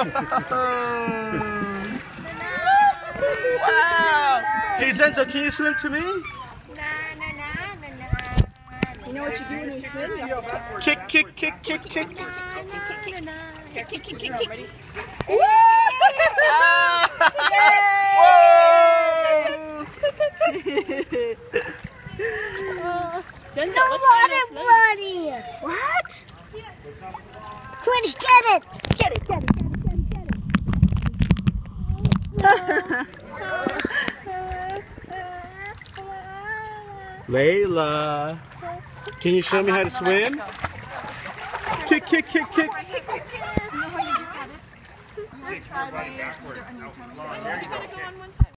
Wow! Hey Zenzo, can you swim to me? You know what you do when you swim? You have to Kick, kick, kick, kick, kick. kick, kick, kick, kick, kick. No water, bloody! What? Twitty, get it! Get it, get it, get it, get it, Layla, can you show me how to swim? Kick, kick, kick, kick. There you go.